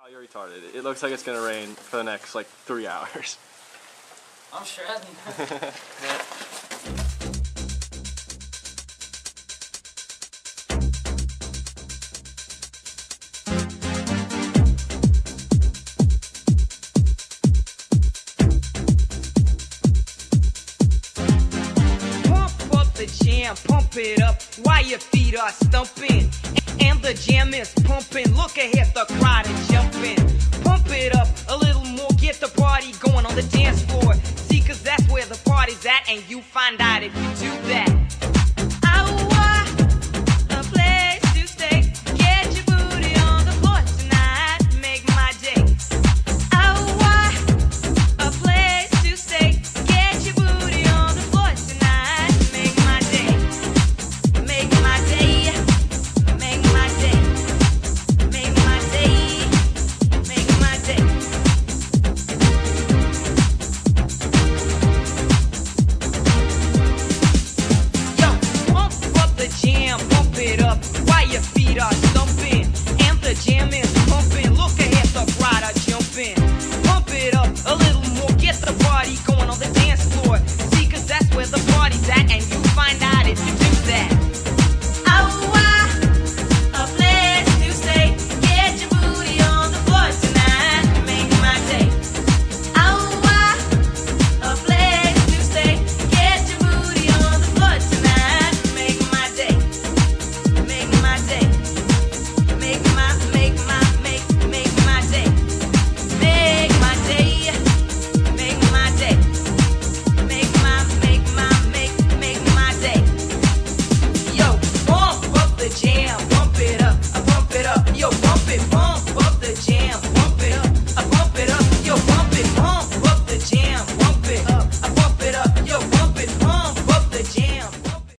You're retarded. It looks like it's gonna rain for the next like 3 hours. I'm shredding. Pump up the jam, pump it up while your feet are stumping. And the jam is pumping. Look ahead, the crowd is jumping.